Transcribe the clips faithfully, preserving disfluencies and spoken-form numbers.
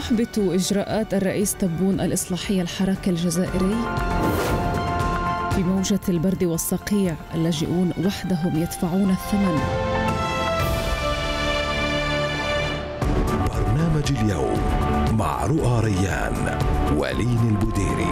تحبط إجراءات الرئيس تبون الإصلاحية الحراك الجزائري؟ في موجة البرد والصقيع اللاجئون وحدهم يدفعون الثمن. برنامج اليوم مع رؤى ريان ولين البديري.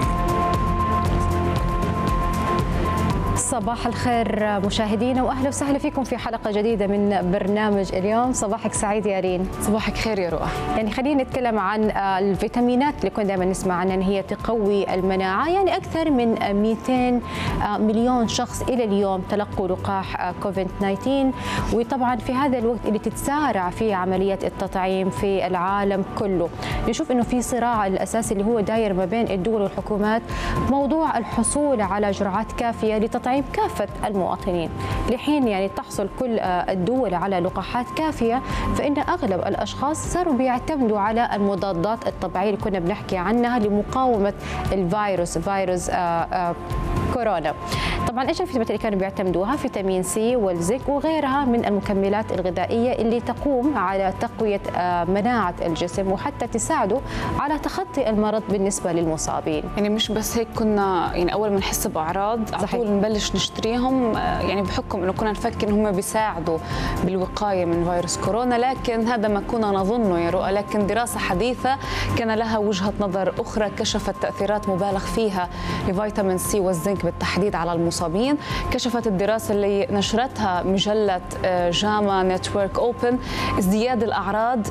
صباح الخير مشاهدينا واهلا وسهلا فيكم في حلقه جديده من برنامج اليوم. صباحك سعيد يا رين. صباحك خير يا رؤى. يعني خلينا نتكلم عن الفيتامينات اللي كنا دائما نسمع عنها ان هي تقوي المناعه، يعني اكثر من مئتين مليون شخص الى اليوم تلقوا لقاح كوفيد تسعة عشر، وطبعا في هذا الوقت اللي تتسارع فيه عمليه التطعيم في العالم كله، نشوف انه في صراع الاساسي اللي هو داير ما بين الدول والحكومات موضوع الحصول على جرعات كافيه لتطعيم كافة المواطنين. لحين يعني تحصل كل الدول على لقاحات كافية، فإن أغلب الأشخاص صاروا بيعتمدوا على المضادات الطبيعية اللي كنا بنحكي عنها لمقاومة الفيروس فيروس آآ آآ كورونا. طبعا ايش الفيتامينات اللي كانوا بيعتمدوها؟ فيتامين سي والزنك وغيرها من المكملات الغذائيه اللي تقوم على تقويه مناعه الجسم وحتى تساعده على تخطي المرض بالنسبه للمصابين. يعني مش بس هيك، كنا يعني اول ما نحس باعراض على طول نبلش نشتريهم، يعني بحكم انه كنا نفكر ان هم بيساعدوا بالوقايه من فيروس كورونا، لكن هذا ما كنا نظنه يا رؤى. لكن دراسه حديثه كان لها وجهه نظر اخرى كشفت تاثيرات مبالغ فيها لفيتامين سي والزنك بالتحديد على المصابين. كشفت الدراسة اللي نشرتها مجلة جاما نتورك أوبن ازدياد الأعراض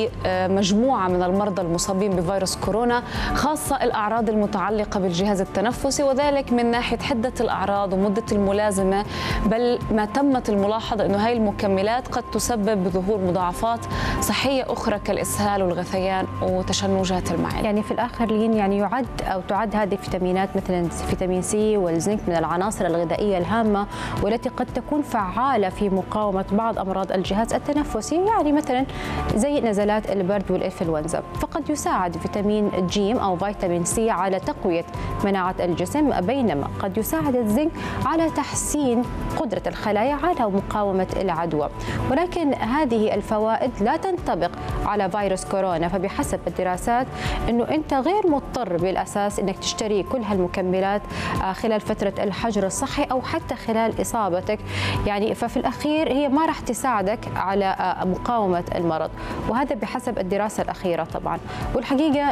لمجموعة من المرضى المصابين بفيروس كورونا، خاصة الأعراض المتعلقة بالجهاز التنفسي، وذلك من ناحية حدة الأعراض ومدة الملازمة، بل ما تمت الملاحظة أنه هاي المكملات قد تسبب بظهور مضاعفات صحية أخرى كالإسهال والغثيان وتشنجات المعدة. يعني في الآخر لين يعني يعد أو تعد هذه الفيتامينات مثلا فيتامين سي والزنك من العناصر الغذائية الهامة والتي قد تكون فعالة في مقاومة بعض أمراض الجهاز التنفسي، يعني مثلا زي نزلات البرد والإنفلونزا. فقد يساعد فيتامين جيم أو فيتامين سي على تقوية مناعة الجسم، بينما قد يساعد الزنك على تحسين قدرة الخلايا على مقاومة العدوى. ولكن هذه الفوائد لا تنطبق على فيروس كورونا، فبحسب الدراسات أنه أنت غير مضطر بالأساس أنك تشتري كل هالمكملات خلال فترة الحجر الصحي أو حتى خلال إصابتك، يعني ففي الأخير هي ما راح تساعدك على مقاومة المرض، وهذا بحسب الدراسة الأخيرة طبعا. والحقيقة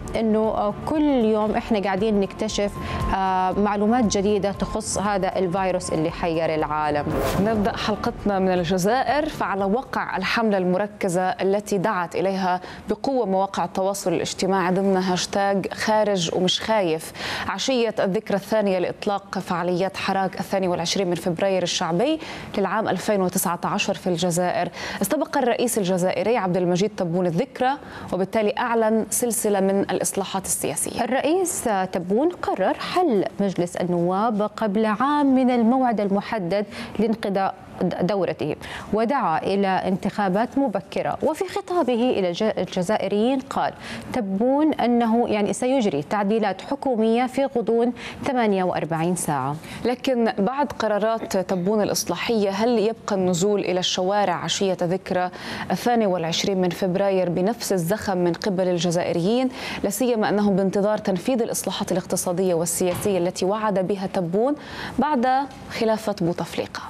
أنه كل يوم إحنا قاعدين نكتشف معلومات جديدة تخص هذا الفيروس اللي حير العالم. نبدأ حلقتنا من الجزائر. فعلى وقع الحملة المركزة التي دعت إليها بقوة مواقع التواصل الاجتماعي ضمن هاشتاج خارج ومش خايف، عشية الذكرى الثانية لإطلاق فعاليات حراك الثاني والعشرين من فبراير الشعبي للعام ألفين وتسعة عشر في الجزائر، استبق الرئيس الجزائري عبد المجيد تبون الذكرى، وبالتالي أعلن سلسلة من الإصلاحات السياسية. الرئيس تبون قرر حل مجلس النواب قبل عام من الموعد المحدد لانقضاء دورته، ودعا إلى انتخابات مبكرة. وفي خطابه إلى الجزائريين قال تبون أنه يعني سيجري تعديلات حكومية في غضون ثمانية وأربعين ساعة. لكن بعد قرارات تبون الإصلاحية، هل يبقى النزول إلى الشوارع عشية ذكرى الثاني والعشرين من فبراير بنفس الزخم من قبل الجزائريين، لا سيما أنهم بانتظار تنفيذ الإصلاحات الاقتصادية والسياسية التي وعد بها تبون بعد خلافة بوتفليقة؟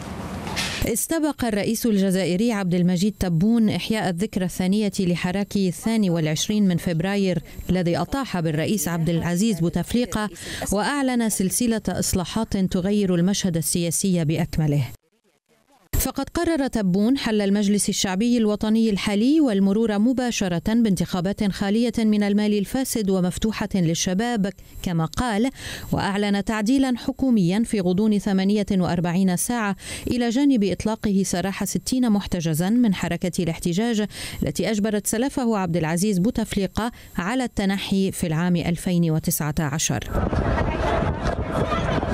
استبق الرئيس الجزائري عبد المجيد تبون إحياء الذكرى الثانية لحراك الثاني والعشرين من فبراير الذي أطاح بالرئيس عبد العزيز بوتفليقة، وأعلن سلسلة إصلاحات تغير المشهد السياسي بأكمله. فقد قرر تبون حل المجلس الشعبي الوطني الحالي والمرور مباشرة بانتخابات خالية من المال الفاسد ومفتوحة للشباب كما قال، وأعلن تعديلا حكوميا في غضون ثمانية وأربعين ساعة إلى جانب إطلاقه سراح ستين محتجزا من حركة الاحتجاج التي أجبرت سلفه عبد العزيز بوتفليقة على التنحي في العام ألفين وتسعة عشر.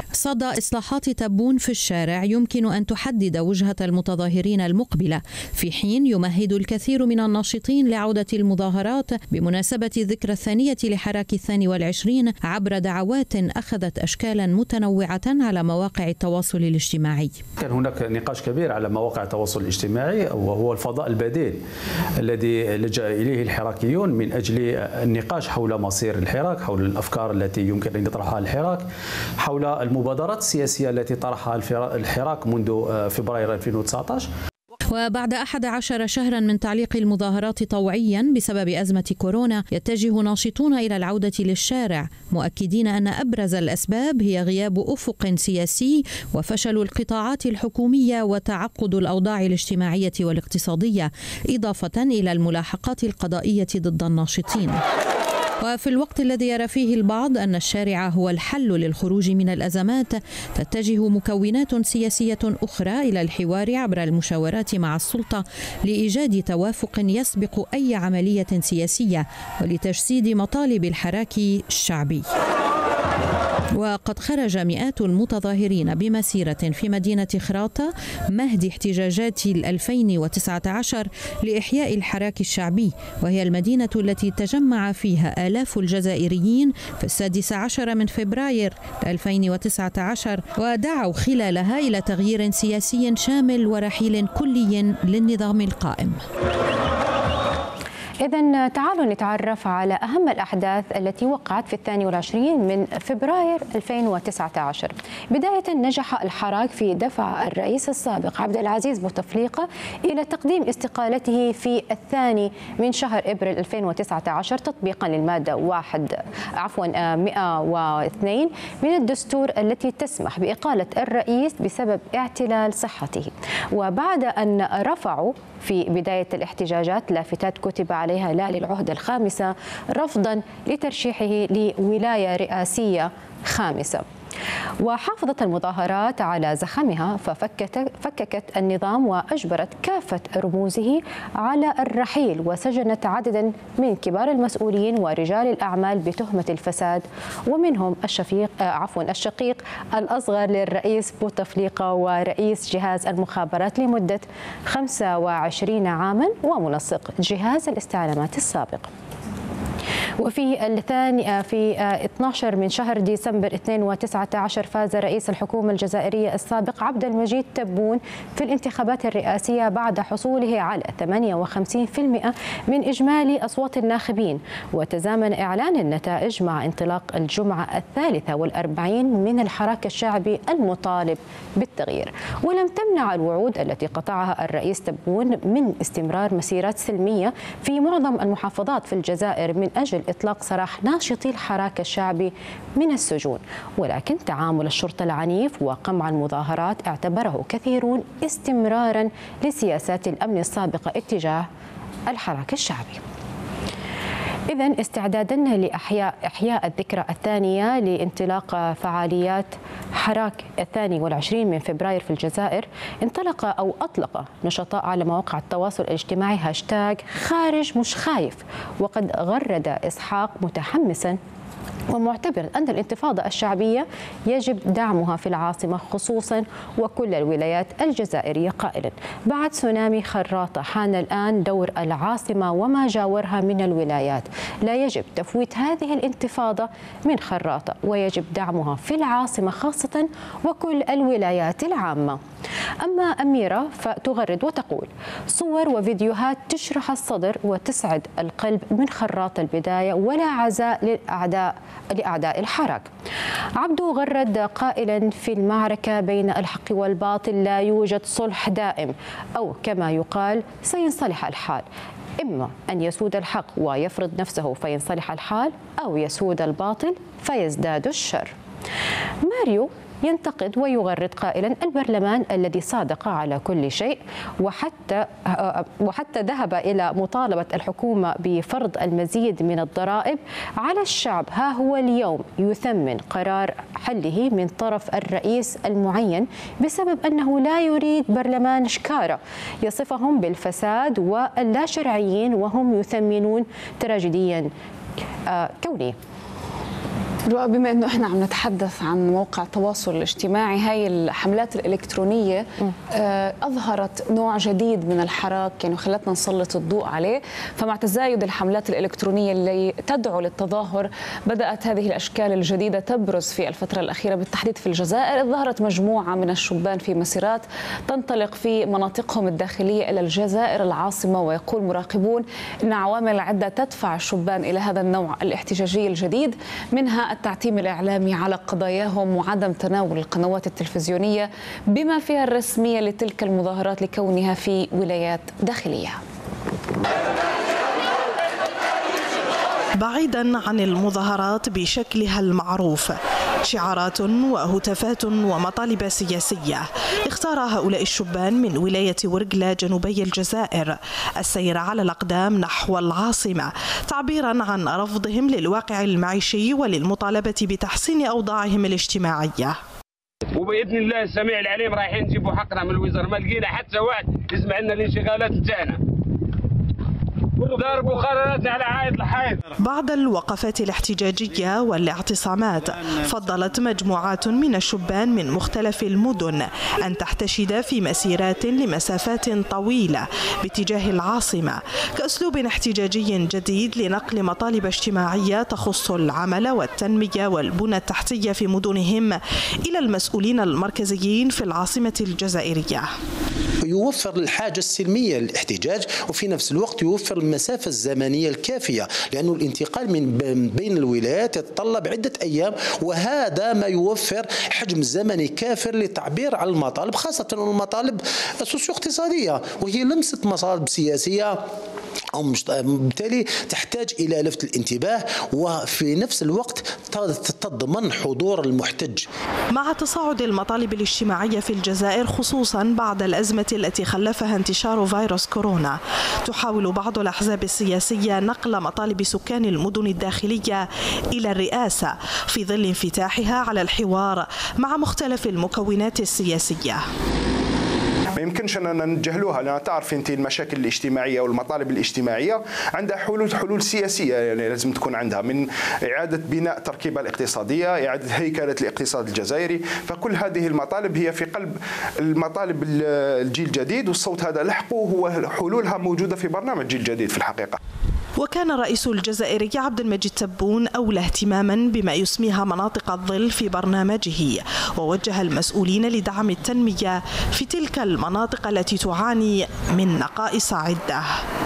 صدى إصلاحات تبون في الشارع يمكن أن تحدد وجهة المتظاهرين المقبلة، في حين يمهد الكثير من الناشطين لعودة المظاهرات بمناسبة الذكرى الثانية لحراك الثاني والعشرين عبر دعوات أخذت أشكالا متنوعة على مواقع التواصل الاجتماعي. كان هناك نقاش كبير على مواقع التواصل الاجتماعي، وهو الفضاء البديل الذي لجأ إليه الحراكيون من أجل النقاش حول مصير الحراك، حول الأفكار التي يمكن أن يطرحها الحراك، حول المبادرات السياسية التي طرحها الحراك منذ فبراير ألفين وتسعة عشر. وبعد أحد عشر شهرا من تعليق المظاهرات طوعيا بسبب أزمة كورونا، يتجه ناشطون إلى العودة للشارع، مؤكدين أن أبرز الأسباب هي غياب أفق سياسي وفشل القطاعات الحكومية وتعقد الأوضاع الاجتماعية والاقتصادية، إضافة إلى الملاحقات القضائية ضد الناشطين. وفي الوقت الذي يرى فيه البعض أن الشارع هو الحل للخروج من الأزمات، تتجه مكونات سياسية أخرى إلى الحوار عبر المشاورات مع السلطة لإيجاد توافق يسبق أي عملية سياسية ولتجسيد مطالب الحراك الشعبي. وقد خرج مئات المتظاهرين بمسيرة في مدينة خراطة مهد احتجاجات ألفين وتسعة عشر لإحياء الحراك الشعبي، وهي المدينة التي تجمع فيها آلاف الجزائريين في السادس عشر من فبراير ألفين وتسعة عشر، ودعوا خلالها إلى تغيير سياسي شامل ورحيل كلي للنظام القائم. إذن تعالوا نتعرف على أهم الأحداث التي وقعت في الثاني والعشرين من فبراير ألفين وتسعة عشر. بداية، نجح الحراك في دفع الرئيس السابق عبد العزيز بوتفليقة إلى تقديم استقالته في الثاني من شهر إبريل ألفين وتسعة عشر تطبيقا للمادة واحد عفوا مئة واثنين من الدستور التي تسمح بإقالة الرئيس بسبب اعتلال صحته. وبعد أن رفعوا في بداية الاحتجاجات لافتات كتب عليها لا للعهدة الخامسة رفضا لترشيحه لولاية رئاسية خامسة. وحافظت المظاهرات على زخمها ففككت فككت النظام وأجبرت كافة رموزه على الرحيل، وسجنت عددا من كبار المسؤولين ورجال الأعمال بتهمة الفساد، ومنهم الشفيق عفوا الشقيق الأصغر للرئيس بوتفليقة ورئيس جهاز المخابرات لمدة خمسة وعشرين عاما ومنسق جهاز الاستعلامات السابق. وفي الثاني في اثني عشر من شهر ديسمبر ألفين وتسعة عشر فاز رئيس الحكومة الجزائرية السابق عبد المجيد تبون في الانتخابات الرئاسية بعد حصوله على ثمانية وخمسين بالمئة من إجمالي أصوات الناخبين، وتزامن إعلان النتائج مع انطلاق الجمعة الثالثة والأربعين من الحراك الشعبي المطالب بالتغيير. ولم تمنع الوعود التي قطعها الرئيس تبون من استمرار مسيرات سلمية في معظم المحافظات في الجزائر من أجل إطلاق سراح ناشطي الحراك الشعبي من السجون، ولكن تعامل الشرطة العنيف وقمع المظاهرات اعتبره كثيرون استمرارا لسياسات الأمن السابقة اتجاه الحراك الشعبي. إذن استعدادا لإحياء إحياء الذكرى الثانية لانطلاق فعاليات حراك الثاني والعشرين من فبراير في الجزائر، انطلق أو أطلق نشطاء على مواقع التواصل الاجتماعي هاشتاغ خارج مش خايف، وقد غرد إسحاق متحمسا ومعتبر أن الانتفاضة الشعبية يجب دعمها في العاصمة خصوصا وكل الولايات الجزائرية، قائلا بعد تسونامي خراطة حان الآن دور العاصمة وما جاورها من الولايات، لا يجب تفويت هذه الانتفاضة من خراطة ويجب دعمها في العاصمة خاصة وكل الولايات العامة. أما أميرة فتغرد وتقول صور وفيديوهات تشرح الصدر وتسعد القلب من خراط البداية ولا عزاء للأعداء لأعداء الحراك. عبدو غرد قائلا في المعركة بين الحق والباطل لا يوجد صلح دائم، أو كما يقال سينصلح الحال، إما أن يسود الحق ويفرض نفسه فينصلح الحال، أو يسود الباطل فيزداد الشر. ماريو ينتقد ويغرد قائلا البرلمان الذي صادق على كل شيء وحتى وحتى ذهب إلى مطالبة الحكومة بفرض المزيد من الضرائب على الشعب، ها هو اليوم يثمن قرار حله من طرف الرئيس المعين بسبب أنه لا يريد برلمان شكارة يصفهم بالفساد واللا شرعيين وهم يثمنون تراجيديا كوني. رؤى، بما انه احنا عم نتحدث عن موقع التواصل الاجتماعي، هاي الحملات الالكترونيه آه اظهرت نوع جديد من الحراك يعني وخلتنا نسلط الضوء عليه. فمع تزايد الحملات الالكترونيه اللي تدعو للتظاهر بدات هذه الاشكال الجديده تبرز في الفتره الاخيره، بالتحديد في الجزائر. ظهرت مجموعه من الشبان في مسيرات تنطلق في مناطقهم الداخليه الى الجزائر العاصمه، ويقول مراقبون ان عوامل عده تدفع الشبان الى هذا النوع الاحتجاجي الجديد، منها التعتيم الإعلامي على قضاياهم وعدم تناول القنوات التلفزيونية بما فيها الرسمية لتلك المظاهرات لكونها في ولايات داخلية. بعيدا عن المظاهرات بشكلها المعروف، شعارات وهتافات ومطالب سياسية، اختار هؤلاء الشبان من ولاية ورقلة جنوبي الجزائر السير على الأقدام نحو العاصمة تعبيرا عن رفضهم للواقع المعيشي وللمطالبة بتحسين أوضاعهم الاجتماعية. وباذن الله السميع العليم رايحين نجيبوا حقنا من الوزاره، ما لقينا حتى واحد يسمع لنا الانشغالات تاعنا. ضربوا قراراتنا على عائد الحائط. بعد الوقفات الاحتجاجية والاعتصامات، فضلت مجموعات من الشبان من مختلف المدن أن تحتشد في مسيرات لمسافات طويلة باتجاه العاصمة كأسلوب احتجاجي جديد لنقل مطالب اجتماعية تخص العمل والتنمية والبنى التحتية في مدنهم إلى المسؤولين المركزيين في العاصمة الجزائرية. يوفر الحاجة السلمية للاحتجاج وفي نفس الوقت يوفر المسافة الزمنية الكافية، لأنه الانتقال من بين الولايات يتطلب عدة أيام، وهذا ما يوفر حجم زمني كافر للتعبير عن المطالب، خاصة المطالب السوسيو اقتصادية، وهي لمست مطالب سياسية أو بالتالي تحتاج إلى لفت الانتباه وفي نفس الوقت تضمن حضور المحتج. مع تصاعد المطالب الاجتماعية في الجزائر خصوصا بعد الأزمة التي خلفها انتشار فيروس كورونا، تحاول بعض الأحزاب السياسية نقل مطالب سكان المدن الداخلية إلى الرئاسة في ظل انفتاحها على الحوار مع مختلف المكونات السياسية. ما يمكنش اننا نتجاهلوها، لان تعرف انت المشاكل الاجتماعيه والمطالب الاجتماعيه عندها حلول حلول سياسيه، يعني لازم تكون عندها من اعاده بناء التركيبه الاقتصاديه، اعاده هيكله الاقتصاد الجزائري، فكل هذه المطالب هي في قلب المطالب الجيل الجديد، والصوت هذا لحقه هو حلولها موجوده في برنامج الجيل الجديد في الحقيقه. وكان الرئيس الجزائري عبد المجيد تبون أولى اهتماما بما يسميها مناطق الظل في برنامجه، ووجه المسؤولين لدعم التنمية في تلك المناطق التي تعاني من نقائص عدة.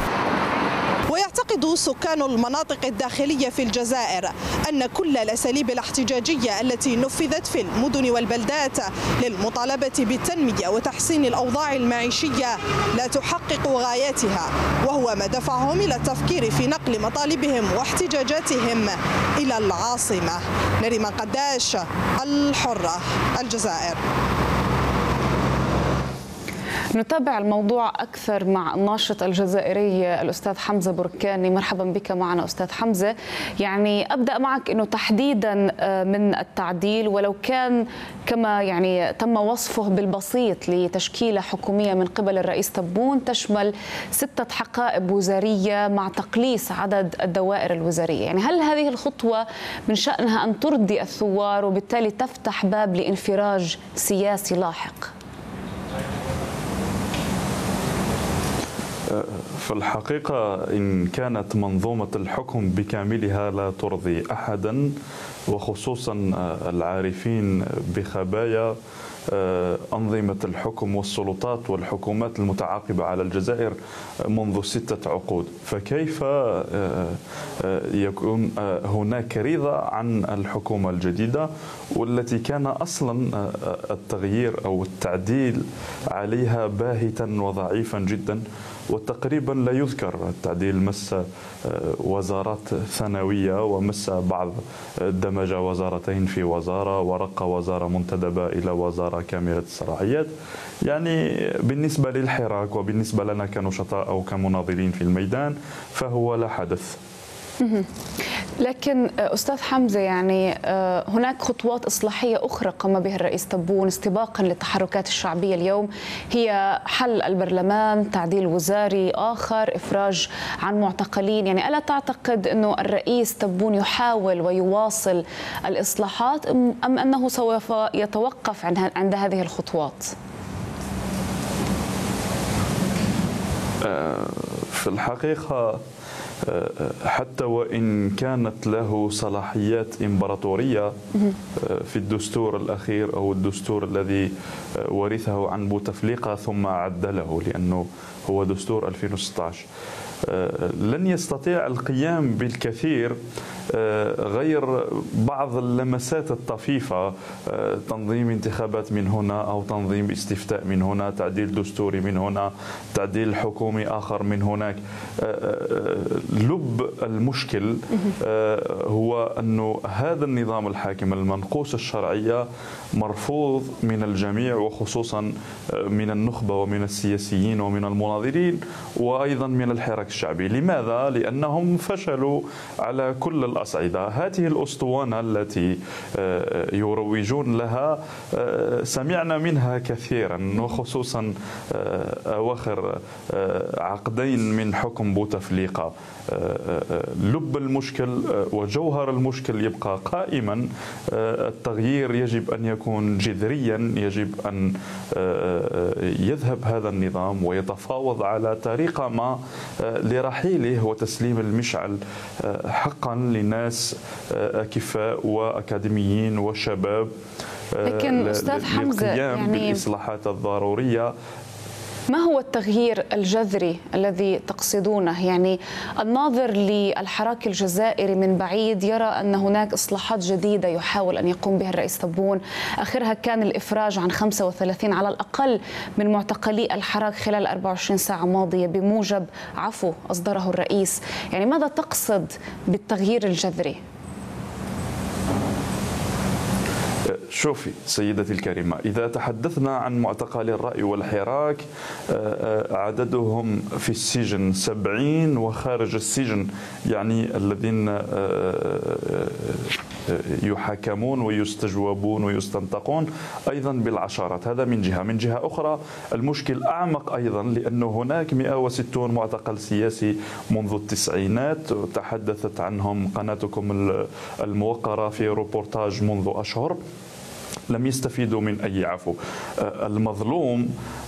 ويعتقد سكان المناطق الداخلية في الجزائر أن كل الأساليب الاحتجاجية التي نفذت في المدن والبلدات للمطالبة بالتنمية وتحسين الأوضاع المعيشية لا تحقق غاياتها، وهو ما دفعهم إلى التفكير في نقل مطالبهم واحتجاجاتهم إلى العاصمة. نريمان قداش، الحرة، الجزائر. نتابع الموضوع أكثر مع الناشط الجزائري الأستاذ حمزة بركاني. مرحبا بك معنا أستاذ حمزة. يعني أبدأ معك أنه تحديدا من التعديل، ولو كان كما يعني تم وصفه بالبسيط لتشكيلة حكومية من قبل الرئيس تبون تشمل ستة حقائب وزارية مع تقليص عدد الدوائر الوزارية، يعني هل هذه الخطوة من شأنها أن ترضي الثوار وبالتالي تفتح باب لانفراج سياسي لاحق؟ في الحقيقة إن كانت منظومة الحكم بكاملها لا ترضي أحدا، وخصوصا العارفين بخبايا أنظمة الحكم والسلطات والحكومات المتعاقبة على الجزائر منذ ستة عقود، فكيف يكون هناك رضا عن الحكومة الجديدة والتي كان أصلا التغيير أو التعديل عليها باهتا وضعيفا جدا، وتقريبا لا يذكر التعديل مس وزارات ثانوية ومس بعض دمج وزارتين في وزارة ورقى وزارة منتدبة إلى وزارة كاملة الصلاحيات. يعني بالنسبة للحراك وبالنسبة لنا كنشطاء أو كمناضلين في الميدان فهو لا حدث. لكن أستاذ حمزة يعني هناك خطوات إصلاحية أخرى قام بها الرئيس تبون استباقا للتحركات الشعبية اليوم، هي حل البرلمان، تعديل وزاري آخر، إفراج عن معتقلين. يعني ألا تعتقد أنه الرئيس تبون يحاول ويواصل الإصلاحات أم أنه سوف يتوقف عند هذه الخطوات؟ في الحقيقة حتى وإن كانت له صلاحيات إمبراطورية في الدستور الأخير أو الدستور الذي ورثه عن بوتفليقة ثم عدله لأنه هو دستور ألفين وستة عشر، لن يستطيع القيام بالكثير غير بعض اللمسات الطفيفة، تنظيم انتخابات من هنا أو تنظيم استفتاء من هنا، تعديل دستوري من هنا، تعديل حكومي آخر من هناك. لب المشكل هو أنه هذا النظام الحاكم المنقوص الشرعية مرفوض من الجميع وخصوصا من النخبة ومن السياسيين ومن المناظرين وأيضا من الحراك الشعبي. لماذا؟ لأنهم فشلوا على كل الأصعدة. هذه الأسطوانة التي يروجون لها سمعنا منها كثيرا وخصوصا أواخر عقدين من حكم بوتفليقة. لب المشكل وجوهر المشكل يبقى قائما. التغيير يجب أن يكون جذريا، يجب أن يذهب هذا النظام ويتفاوض على طريقة ما لرحيله وتسليم المشعل حقا لناس أكفاء وأكاديميين وشباب لكن أستاذ حمزة يعني بالإصلاحات الضرورية. ما هو التغيير الجذري الذي تقصدونه؟ يعني الناظر للحراك الجزائري من بعيد يرى أن هناك إصلاحات جديدة يحاول أن يقوم بها الرئيس تبون، آخرها كان الإفراج عن خمسة وثلاثين على الأقل من معتقلي الحراك خلال أربع وعشرين ساعة ماضية بموجب عفو أصدره الرئيس. يعني ماذا تقصد بالتغيير الجذري؟ شوفي سيدتي الكريمة، إذا تحدثنا عن معتقلي الرأي والحراك عددهم في السجن سبعين وخارج السجن يعني الذين يحاكمون ويستجوبون ويستنطقون أيضا بالعشرات. هذا من جهة. من جهة أخرى المشكل أعمق أيضا، لأن هناك مئة وستون معتقل سياسي منذ التسعينات تحدثت عنهم قناتكم الموقرة في روبورتاج منذ أشهر، لم يستفيدوا من أي عفو. المظلوم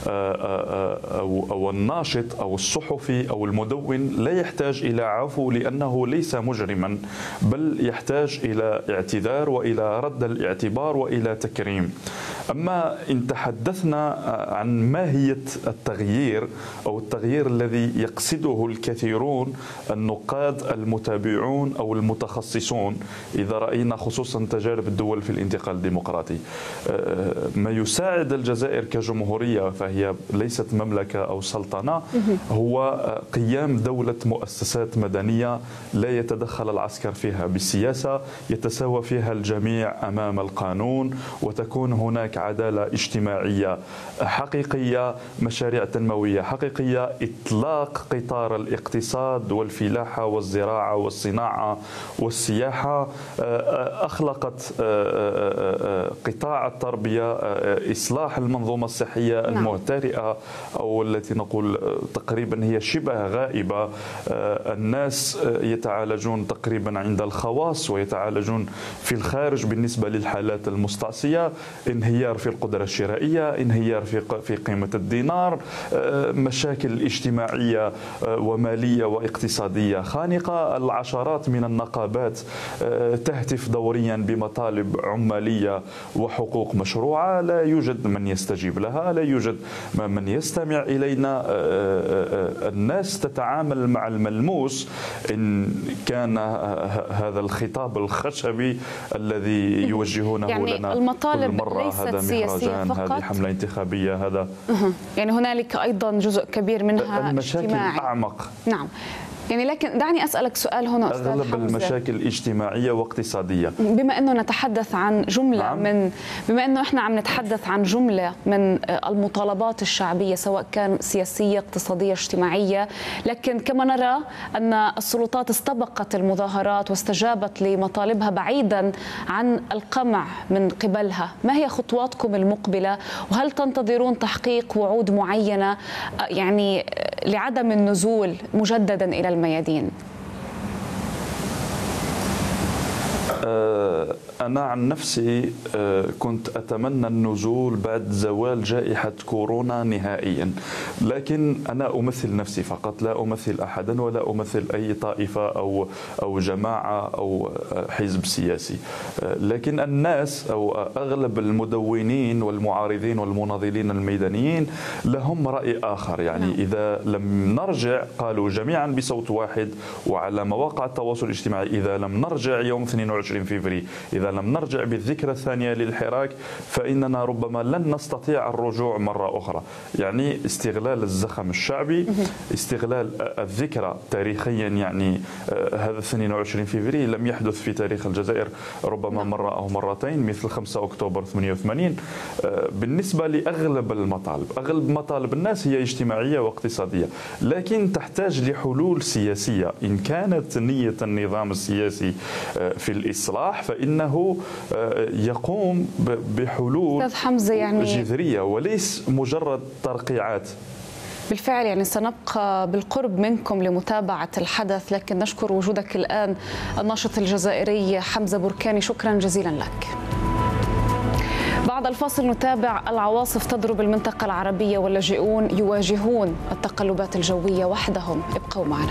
أو الناشط أو الصحفي أو المدون لا يحتاج إلى عفو لأنه ليس مجرما، بل يحتاج إلى اعتذار وإلى رد الاعتبار وإلى تكريم. أما إن تحدثنا عن ماهية التغيير أو التغيير الذي يقصده الكثيرون النقاد المتابعون أو المتخصصون، إذا رأينا خصوصا تجارب الدول في الانتقال الديمقراطي، ما يساعد الجزائر كجمهورية فهي ليست مملكة أو سلطنة، هو قيام دولة مؤسسات مدنية لا يتدخل العسكر فيها بالسياسة، يتساوى فيها الجميع أمام القانون، وتكون هناك عدالة اجتماعية حقيقية، مشاريع تنموية حقيقية، إطلاق قطار الاقتصاد والفلاحة والزراعة والصناعة والسياحة، أخلقت قطاع التربية، إصلاح المنظومة الصحية المهترئة أو التي نقول تقريبا هي شبه غائبة. الناس يتعالجون تقريبا عند الخواص ويتعالجون في الخارج بالنسبة للحالات المستعصية، انهيار في القدرة الشرائية، انهيار في في قيمة الدينار، مشاكل اجتماعية ومالية واقتصادية خانقة. العشرات من النقابات تهتف دوريا بمطالب عمالية وحقوق مشروعة، لا يوجد من يستجيب لها، لا يوجد من يستمع إلينا. الناس تتعامل مع الملموس، إن كان هذا الخطاب الخشبي الذي يوجهونه يعني لنا المطالب كل مرة، هذا مهرجان، هذه حملة انتخابية، هذا يعني هنالك أيضا جزء كبير منها المشاكل اجتماعي. أعمق. نعم. يعني لكن دعني أسألك سؤال هنا أستاذ أغلب حمزة. المشاكل اجتماعية واقتصادية. بما أنه نتحدث عن جملة نعم. من بما أنه إحنا عم نتحدث عن جملة من المطالبات الشعبية سواء كان سياسية اقتصادية اجتماعية، لكن كما نرى أن السلطات استبقت المظاهرات واستجابت لمطالبها بعيدا عن القمع من قبلها. ما هي خطواتكم المقبلة، وهل تنتظرون تحقيق وعود معينة يعني لعدم النزول مجددا إلى الميادين؟ أنا عن نفسي كنت أتمنى النزول بعد زوال جائحة كورونا نهائيا، لكن أنا أمثل نفسي فقط، لا أمثل أحدا ولا أمثل أي طائفة أو أو جماعة أو حزب سياسي. لكن الناس أو أغلب المدونين والمعارضين والمناضلين الميدانيين لهم رأي آخر. يعني إذا لم نرجع، قالوا جميعا بصوت واحد وعلى مواقع التواصل الاجتماعي، إذا لم نرجع يوم اثنين وعشرين فبراير، إذا لم نرجع بالذكرى الثانية للحراك، فإننا ربما لن نستطيع الرجوع مرة أخرى. يعني استغلال الزخم الشعبي، استغلال الذكرى تاريخيا. يعني هذا اثنين وعشرين فبراير لم يحدث في تاريخ الجزائر ربما مرة أو مرتين مثل خمسة أكتوبر ثمانية وثمانين. بالنسبة لأغلب المطالب، أغلب مطالب الناس هي اجتماعية واقتصادية، لكن تحتاج لحلول سياسية. إن كانت نية النظام السياسي في الإصلاح فإنه يقوم بحلول يعني جذرية وليس مجرد ترقيعات. بالفعل يعني سنبقى بالقرب منكم لمتابعة الحدث، لكن نشكر وجودك الآن الناشط الجزائري حمزة بركاني، شكرا جزيلا لك. بعد الفاصل نتابع العواصف تضرب المنطقة العربية واللاجئون يواجهون التقلبات الجوية وحدهم. ابقوا معنا.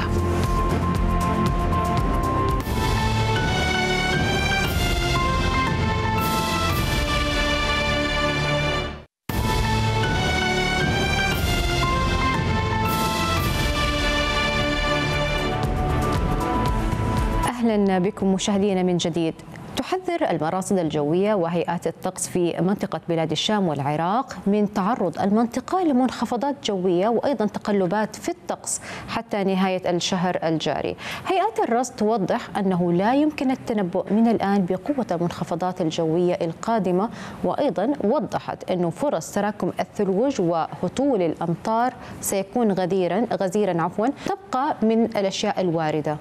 أهلا بكم مشاهدينا من جديد. تحذر المراصد الجوية وهيئات الطقس في منطقة بلاد الشام والعراق من تعرض المنطقة لمنخفضات جوية وأيضا تقلبات في الطقس حتى نهاية الشهر الجاري. هيئات الرصد توضح أنه لا يمكن التنبؤ من الآن بقوة المنخفضات الجوية القادمة، وأيضا وضحت أنه فرص تراكم الثلوج وهطول الأمطار سيكون غزيرا غزيرا عفوا تبقى من الأشياء الواردة.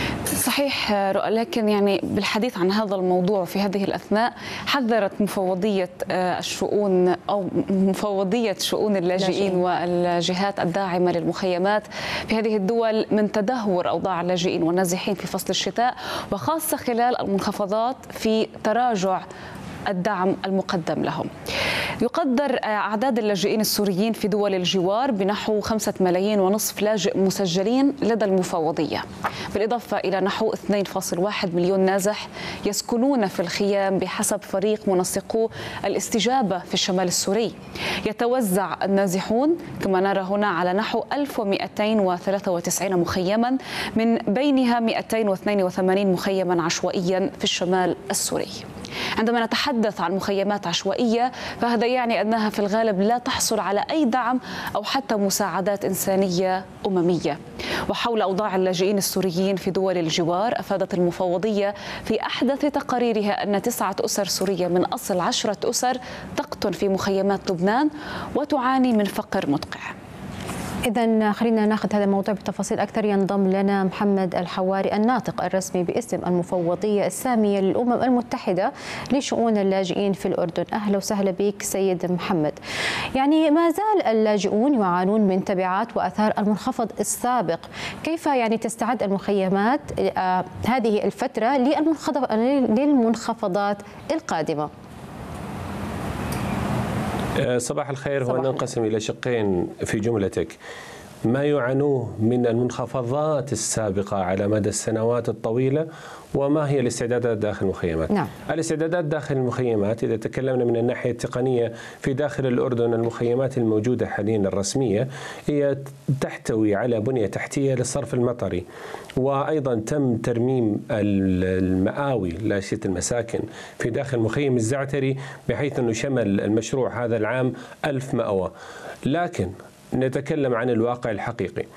صحيح رؤى، لكن يعني بالحديث عن هذا الموضوع في هذه الأثناء حذرت مفوضية الشؤون أو مفوضية شؤون اللاجئين والجهات الداعمة للمخيمات في هذه الدول من تدهور أوضاع اللاجئين والنازحين في فصل الشتاء، وخاصة خلال المنخفضات في تراجع الدعم المقدم لهم. يقدر أعداد اللاجئين السوريين في دول الجوار بنحو خمسة ملايين ونصف لاجئ مسجلين لدى المفوضية، بالإضافة إلى نحو اثنين فاصل واحد مليون نازح يسكنون في الخيام بحسب فريق منسقو الاستجابة في الشمال السوري. يتوزع النازحون كما نرى هنا على نحو ألف ومئتين وثلاثة وتسعين مخيما، من بينها مئتين واثنين وثمانين مخيما عشوائيا في الشمال السوري. عندما نتحدث عن مخيمات عشوائية فهذا يعني أنها في الغالب لا تحصل على أي دعم أو حتى مساعدات إنسانية أممية. وحول أوضاع اللاجئين السوريين في دول الجوار، أفادت المفوضية في أحدث تقاريرها أن تسعة أسر سورية من أصل عشرة أسر تقطن في مخيمات لبنان وتعاني من فقر مدقع. إذا خلينا ناخذ هذا الموضوع بتفاصيل أكثر. ينضم لنا محمد الحواري الناطق الرسمي باسم المفوضية السامية للأمم المتحدة لشؤون اللاجئين في الأردن. أهلا وسهلا بك سيد محمد. يعني ما زال اللاجئون يعانون من تبعات وآثار المنخفض السابق، كيف يعني تستعد المخيمات آه هذه الفترة للمنخفضات القادمة؟ صباح الخير. هو ننقسم إلى شقين في جملتك. ما يعانوه من المنخفضات السابقة على مدى السنوات الطويلة، وما هي الاستعدادات داخل المخيمات. نعم. الاستعدادات داخل المخيمات إذا تكلمنا من الناحية التقنية في داخل الأردن، المخيمات الموجودة حاليا الرسمية هي تحتوي على بنية تحتية للصرف المطري، وأيضا تم ترميم المآوي لأشياء المساكن في داخل مخيم الزعتري، بحيث أنه شمل المشروع هذا العام ألف مأوى. لكن نتكلم عن الواقع الحقيقي.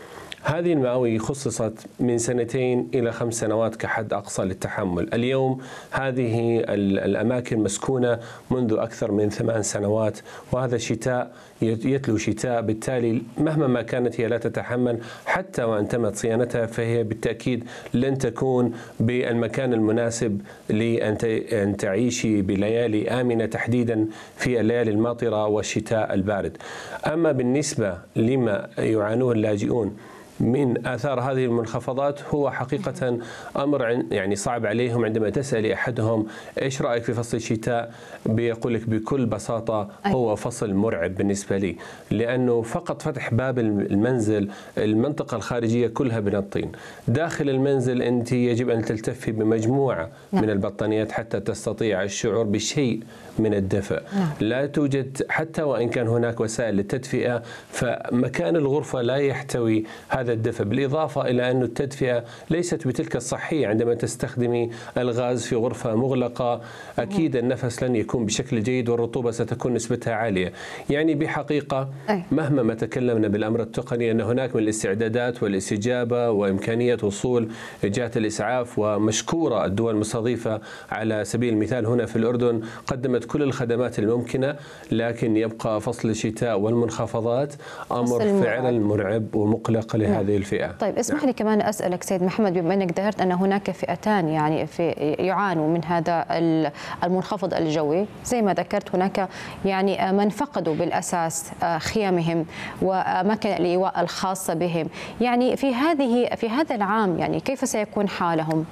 هذه المآوي خصصت من سنتين إلى خمس سنوات كحد أقصى للتحمل. اليوم هذه الأماكن مسكونة منذ أكثر من ثمان سنوات، وهذا شتاء يتلو شتاء، بالتالي مهما ما كانت هي لا تتحمل حتى وأن تمت صيانتها، فهي بالتأكيد لن تكون بالمكان المناسب لأن تعيشي بليالي آمنة، تحديدا في الليالي الماطرة والشتاء البارد. أما بالنسبة لما يعانوه اللاجئون من آثار هذه المنخفضات، هو حقيقة أمر يعني صعب عليهم. عندما تسألي أحدهم إيش رأيك في فصل الشتاء، بيقول لك بكل بساطة هو فصل مرعب بالنسبة لي، لأنه فقط فتح باب المنزل المنطقة الخارجية كلها من الطين. داخل المنزل أنت يجب أن تلتفي بمجموعة من البطانيات حتى تستطيع الشعور بشيء من الدفء. لا توجد حتى وإن كان هناك وسائل للتدفئة، فمكان الغرفة لا يحتوي هذا الدفء، بالإضافة إلى أن التدفئة ليست بتلك الصحية. عندما تستخدمي الغاز في غرفة مغلقة أكيد النفس لن يكون بشكل جيد والرطوبة ستكون نسبتها عالية. يعني بحقيقة مهما ما تكلمنا بالأمر التقني أن هناك من الاستعدادات والاستجابة وإمكانية وصول جهات الإسعاف، ومشكورة الدول المستضيفة على سبيل المثال هنا في الأردن قدمت كل الخدمات الممكنة، لكن يبقى فصل الشتاء والمنخفضات أمر فعلا مرعب ومقلق لهذه الفئة. طيب اسمح لي كمان أسألك سيد محمد، بما أنك ذكرت أن هناك فئتان يعني في يعانوا من هذا المنخفض الجوي، زي ما ذكرت هناك يعني من فقدوا بالأساس خيامهم وأماكن الإيواء الخاصة بهم، يعني في هذه في هذا العام يعني كيف سيكون حالهم؟